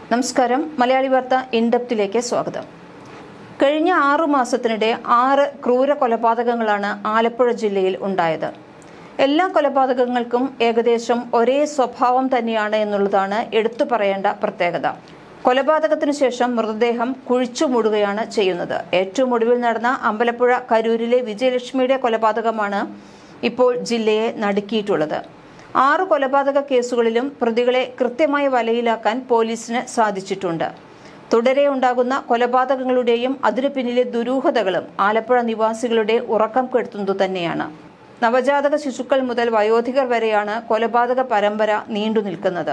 നമസ്കാരം. മലയാളി വാർത്ത ഇൻഡെപ്തിലേക്ക് സ്വാഗതം. കഴിഞ്ഞ 6 മാസത്തിനിടെ 6 ക്രൂര കൊലപാതകങ്ങളാണ് ആലപ്പുഴ ജില്ലയിൽ ഉണ്ടായത്. എല്ലാ കൊലപാതകങ്ങൾക്കും ഏകദേശം ഒരേ സ്വഭാവം തന്നെയാണ് എന്നുള്ളതാണ് എടുത്തു പറയേണ്ട പ്രത്യേകത. കൊലപാതകത്തിനു ശേഷം മൃതദേഹം കുഴിച്ചു മൂടുകയാണ് ചെയ്യുന്നത്. ഏറ്റവും ഒടുവിൽ നടന്ന അമ്പലപ്പുഴ കരൂരിലെ വിജയലക്ഷ്മിയുടെ കൊലപാതകമാണ് ഇപ്പോൾ ജില്ലയെ നടുക്കിയിട്ടുള്ളത്. 6 കൊലപാതക കേസുകളിലും പ്രതികളെ കൃത്യമായ വലയിലാക്കാൻ പോലീസിന് സാധിച്ചിട്ടുണ്ട്. തുടരെ ഉണ്ടാകുന്ന കൊലപാതകങ്ങളുടെയും അതിനു പിന്നിലെ ദുരൂഹതകളും ആലപ്പുഴ നിവാസികളുടെ ഉറക്കം കെടുത്തുന്നതു തന്നെയാണ്. നവജാതക ശിശുക്കൾ മുതൽ വയോധികർ വരെയാണ് കൊലപാതക പരമ്പര നീണ്ടു നിൽക്കുന്നത്.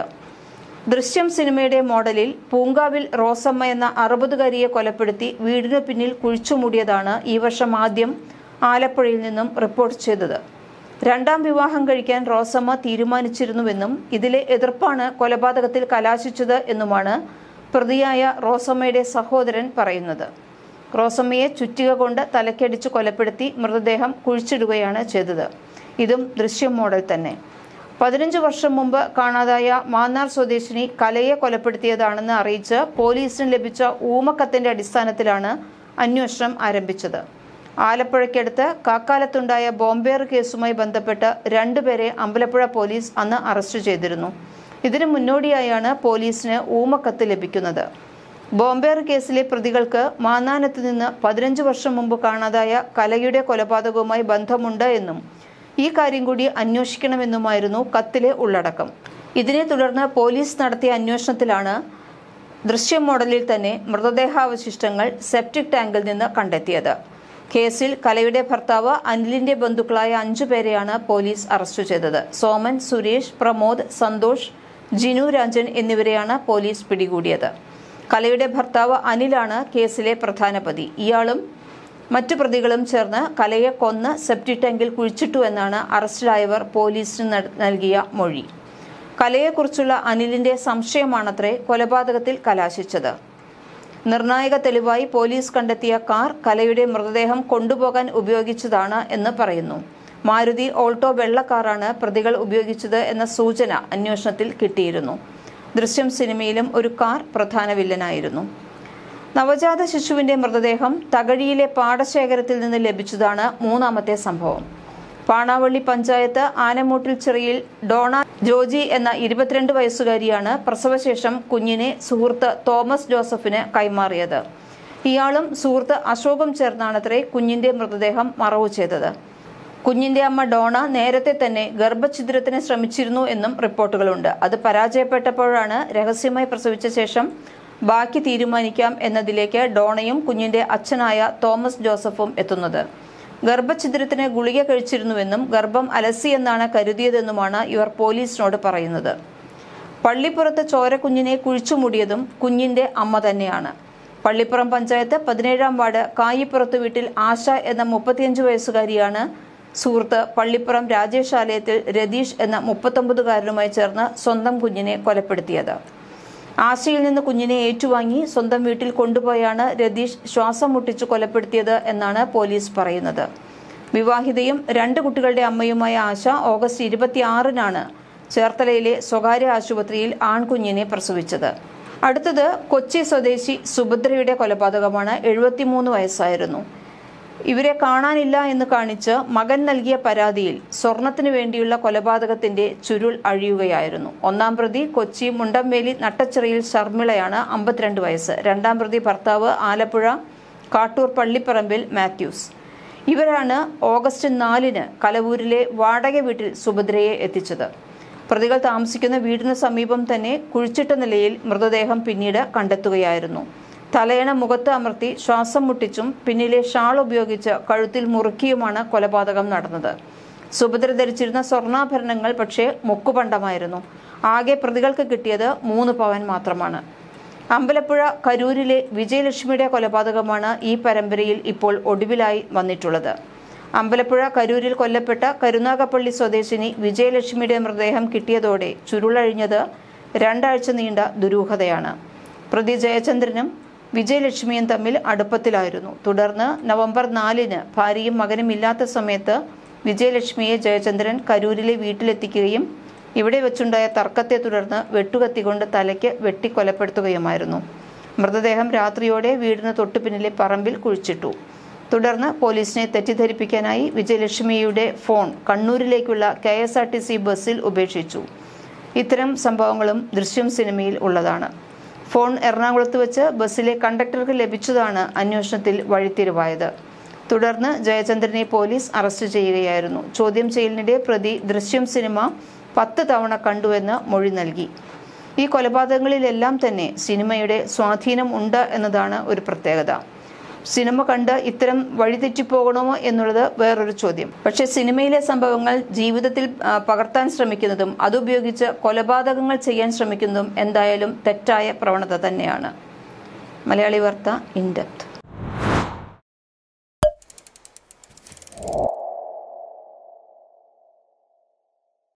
ദൃശ്യം സിനിമയുടെ മോഡലിൽ പൂങ്കാവിൽ റോസമ്മ എന്ന 60കാരിയെ കൊലപ്പെടുത്തി വീടിനു പിന്നിൽ കുഴിച്ചുമൂടിയതാണ് ഈ വർഷം ആദ്യം ആലപ്പുഴയിൽ നിന്നും റിപ്പോർട്ട് ചെയ്തത്. 2ാം വിവാഹം കഴിക്കാൻ റോസമ്മ തീരുമാനിച്ചിരുന്നുവെന്നും ഇതിലെ എതിർപ്പാണ് കൊലപാതകത്തിൽ കലാശിച്ചത് എന്നുമാണ് പ്രതിയായ റോസമ്മയുടെ സഹോദരൻ പറയുന്നത്. റോസമ്മയെ ചുറ്റിക കൊണ്ട് തലക്കടിച്ച് കൊലപ്പെടുത്തി മൃതദേഹം കുഴിച്ചിടുകയാണ് ചെയ്തത്. ഇതും ദൃശ്യം മോഡൽ തന്നെ. 15 വർഷം മുമ്പ് കാണാതായ മാന്നാർ സ്വദേശിനി കലയെ കൊലപ്പെടുത്തിയതാണെന്ന് അറിയിച്ച് പോലീസിന് ലഭിച്ച ഊമക്കത്തിന്റെ അടിസ്ഥാനത്തിലാണ് അന്വേഷണം ആരംഭിച്ചത്. ആലപ്പുഴയ്ക്കടുത്ത് കാക്കാലത്തുണ്ടായ ബോംബേറ് കേസുമായി ബന്ധപ്പെട്ട് 2 പേരെ അമ്പലപ്പുഴ പോലീസ് അന്ന് അറസ്റ്റ് ചെയ്തിരുന്നു. ഇതിനു മുന്നോടിയായാണ് പോലീസിന് ഊമക്കത്ത് ലഭിക്കുന്നത്. ബോംബേറ് കേസിലെ പ്രതികൾക്ക് മാന്നാനത്ത് നിന്ന് 15 വർഷം മുമ്പ് കാണാതായ കലയുടെ കൊലപാതകവുമായി ബന്ധമുണ്ട് എന്നും ഈ കാര്യം കൂടി അന്വേഷിക്കണമെന്നുമായിരുന്നു കത്തിലെ ഉള്ളടക്കം. ഇതിനെ തുടർന്ന് പോലീസ് നടത്തിയ അന്വേഷണത്തിലാണ് ദൃശ്യം മോഡലിൽ തന്നെ മൃതദേഹാവശിഷ്ടങ്ങൾ സെപ്റ്റിക് ടാങ്കിൽ നിന്ന് കണ്ടെത്തിയത്. കേസിൽ കലയുടെ ഭർത്താവ് അനിലിന്റെ ബന്ധുക്കളായ 5 പേരെയാണ് പോലീസ് അറസ്റ്റ് ചെയ്തത്. സോമൻ, സുരേഷ്, പ്രമോദ്, സന്തോഷ്, ജിനു രാജൻ എന്നിവരെയാണ് പോലീസ് പിടികൂടിയത്. കലയുടെ ഭർത്താവ് അനിലാണ് കേസിലെ പ്രധാന പ്രതി. ഇയാളും മറ്റു പ്രതികളും ചേർന്ന് കലയെ കൊന്ന് സെപ്റ്റിക് ടാങ്കിൽ കുഴിച്ചിട്ടു എന്നാണ് അറസ്റ്റിലായവർ പോലീസിന് നൽകിയ മൊഴി. കലയെക്കുറിച്ചുള്ള അനിലിന്റെ സംശയമാണത്രേ കൊലപാതകത്തിൽ കലാശിച്ചത്. നിർണായക തെളിവായി പോലീസ് കണ്ടെത്തിയ കാർ കലയുടെ മൃതദേഹം കൊണ്ടുപോകാൻ ഉപയോഗിച്ചതാണ് എന്ന് പറയുന്നു. മാരുതി ഓൾട്ടോ വെള്ള കാറാണ് പ്രതികൾ ഉപയോഗിച്ചത് എന്ന സൂചന അന്വേഷണത്തിൽ കിട്ടിയിരുന്നു. ദൃശ്യം സിനിമയിലും ഒരു കാർ പ്രധാന വില്ലനായിരുന്നു. നവജാത ശിശുവിന്റെ മൃതദേഹം തകഴിയിലെ പാടശേഖരത്തിൽ നിന്ന് ലഭിച്ചതാണ് 3ാമത്തെ സംഭവം. പാണാവള്ളി പഞ്ചായത്ത് ആനമൂട്ടിൽ ചെറിയിൽ ഡോണ ജോജി എന്ന 22 വയസ്സുകാരിയാണ് പ്രസവശേഷം കുഞ്ഞിനെ സുഹൃത്ത് തോമസ് ജോസഫിന് കൈമാറിയത്. ഇയാളും സുഹൃത്ത് അശോകും ചേർന്നാണത്രേ കുഞ്ഞിന്റെ മൃതദേഹം മറവു ചെയ്തത്. കുഞ്ഞിന്റെ അമ്മ ഡോണ നേരത്തെ തന്നെ ഗർഭഛിദ്രത്തിന് ശ്രമിച്ചിരുന്നു എന്നും റിപ്പോർട്ടുകളുണ്ട്. അത് പരാജയപ്പെട്ടപ്പോഴാണ് രഹസ്യമായി പ്രസവിച്ച ശേഷം ബാക്കി തീരുമാനിക്കാം എന്നതിലേക്ക് ഡോണയും കുഞ്ഞിന്റെ അച്ഛനായ തോമസ് ജോസഫും എത്തുന്നത്. ഗർഭഛിദ്രത്തിന് ഗുളിക കഴിച്ചിരുന്നുവെന്നും ഗർഭം അലസിയെന്നാണ് കരുതിയതെന്നുമാണ് ഇവർ പോലീസിനോട് പറയുന്നത്. പള്ളിപ്പുറത്ത് ചോരക്കുഞ്ഞിനെ കുഴിച്ചുമൂടിയതും കുഞ്ഞിന്റെ അമ്മ തന്നെയാണ്. പള്ളിപ്പുറം പഞ്ചായത്ത് 17ാം വാർഡ് കായിപ്പുറത്ത് വീട്ടിൽ ആശ എന്ന 35 വയസ്സുകാരിയാണ് സുഹൃത്ത് പള്ളിപ്പുറം രാജേഷാലയത്തിൽ രതീഷ് എന്ന 39കാരനുമായി ചേർന്ന് സ്വന്തം കുഞ്ഞിനെ കൊലപ്പെടുത്തിയത്. ആശയിൽ നിന്ന് കുഞ്ഞിനെ ഏറ്റുവാങ്ങി സ്വന്തം വീട്ടിൽ കൊണ്ടുപോയാണ് രതീഷ് ശ്വാസം മുട്ടിച്ച് കൊലപ്പെടുത്തിയത് എന്നാണ് പോലീസ് പറയുന്നത്. വിവാഹിതയും 2 കുട്ടികളുടെ അമ്മയുമായ ആശ ഓഗസ്റ്റ് 26-നാണ് ചേർത്തലയിലെ സ്വകാര്യ ആശുപത്രിയിൽ ആൺകുഞ്ഞിനെ പ്രസവിച്ചത്. അടുത്തത് കൊച്ചി സ്വദേശി സുഭദ്രയുടെ കൊലപാതകമാണ്. 73 വയസ്സായിരുന്നു. ഇവരെ കാണാനില്ല എന്ന് കാണിച്ച് മകൻ നൽകിയ പരാതിയിൽ സ്വർണത്തിനു വേണ്ടിയുള്ള കൊലപാതകത്തിന്റെ ചുരുൾ അഴിയുകയായിരുന്നു. 1ാം പ്രതി കൊച്ചി മുണ്ടംവേലി നട്ടച്ചിറയിൽ ശർമിളയാണ്, 52 വയസ്സ്. 2ാം പ്രതി ഭർത്താവ് ആലപ്പുഴ കാട്ടൂർ പള്ളിപ്പറമ്പിൽ മാത്യൂസ്. ഇവരാണ് ഓഗസ്റ്റ് 4-ന് കലവൂരിലെ വാടക വീട്ടിൽ സുഭദ്രയെ എത്തിച്ചത്. പ്രതികൾ താമസിക്കുന്ന വീടിനു സമീപം തന്നെ കുഴിച്ചിട്ട നിലയിൽ മൃതദേഹം പിന്നീട് കണ്ടെത്തുകയായിരുന്നു. തലയണ മുഖത്ത് അമർത്തി ശ്വാസം മുട്ടിച്ചും പിന്നിലെ ഷാൾ ഉപയോഗിച്ച് കഴുത്തിൽ മുറുക്കിയുമാണ് കൊലപാതകം നടന്നത്. സുഭദ്ര ധരിച്ചിരുന്ന സ്വർണ്ണാഭരണങ്ങൾ പക്ഷേ മുക്കുപണ്ടമായിരുന്നു. ആകെ പ്രതികൾക്ക് കിട്ടിയത് 3 പവൻ മാത്രമാണ്. അമ്പലപ്പുഴ കരൂരിലെ വിജയലക്ഷ്മിയുടെ കൊലപാതകമാണ് ഈ പരമ്പരയിൽ ഇപ്പോൾ ഒടുവിലായി വന്നിട്ടുള്ളത്. അമ്പലപ്പുഴ കരൂരിൽ കൊല്ലപ്പെട്ട കരുനാഗപ്പള്ളി സ്വദേശിനി വിജയലക്ഷ്മിയുടെ മൃതദേഹം കിട്ടിയതോടെ ചുരുളഴിഞ്ഞത് 2 ആഴ്ച നീണ്ട ദുരൂഹതയാണ്. പ്രതി ജയചന്ദ്രനും വിജയലക്ഷ്മിയും തമ്മിൽ അടുപ്പത്തിലായിരുന്നു. തുടർന്ന് നവംബർ 4-ന് ഭാര്യയും മകനും ഇല്ലാത്ത സമയത്ത് വിജയലക്ഷ്മിയെ ജയചന്ദ്രൻ കരൂരിലെ വീട്ടിലെത്തിക്കുകയും ഇവിടെ വെച്ചുണ്ടായ തർക്കത്തെ തുടർന്ന് വെട്ടുകത്തികൊണ്ട് തലയ്ക്ക് വെട്ടിക്കൊലപ്പെടുത്തുകയുമായിരുന്നു. മൃതദേഹം രാത്രിയോടെ വീടിന് തൊട്ടുപിന്നിലെ പറമ്പിൽ കുഴിച്ചിട്ടു. തുടർന്ന് പോലീസിനെ തെറ്റിദ്ധരിപ്പിക്കാനായി വിജയലക്ഷ്മിയുടെ ഫോൺ കണ്ണൂരിലേക്കുള്ള KSRTC ബസ്സിൽ ഉപേക്ഷിച്ചു. ഇത്തരം സംഭവങ്ങളും ദൃശ്യം സിനിമയിൽ ഉള്ളതാണ്. ഫോൺ എറണാകുളത്ത് വെച്ച് ബസ്സിലെ കണ്ടക്ടർക്ക് ലഭിച്ചതാണ് അന്വേഷണത്തിൽ വഴിത്തിരിവായത്. തുടർന്ന് ജയചന്ദ്രനെ പോലീസ് അറസ്റ്റ് ചെയ്യുകയായിരുന്നു. ചോദ്യം ചെയ്യലിനിടെ പ്രതി ദൃശ്യം സിനിമ 10 തവണ കണ്ടുവെന്ന് മൊഴി നൽകി. ഈ കൊലപാതകങ്ങളിലെല്ലാം തന്നെ സിനിമയുടെ സ്വാധീനം ഉണ്ട് എന്നതാണ് ഒരു പ്രത്യേകത. സിനിമ കണ്ട് ഇത്തരം വഴിതെറ്റിപ്പോകണമോ എന്നുള്ളത് വേറൊരു ചോദ്യം. പക്ഷേ സിനിമയിലെ സംഭവങ്ങൾ ജീവിതത്തിൽ പകർത്താൻ ശ്രമിക്കുന്നതും അതുപയോഗിച്ച് കൊലപാതകങ്ങൾ ചെയ്യാൻ ശ്രമിക്കുന്നതും എന്തായാലും തെറ്റായ പ്രവണത തന്നെയാണ്. മലയാളി വാർത്ത ഇൻ ഡെപ്ത്.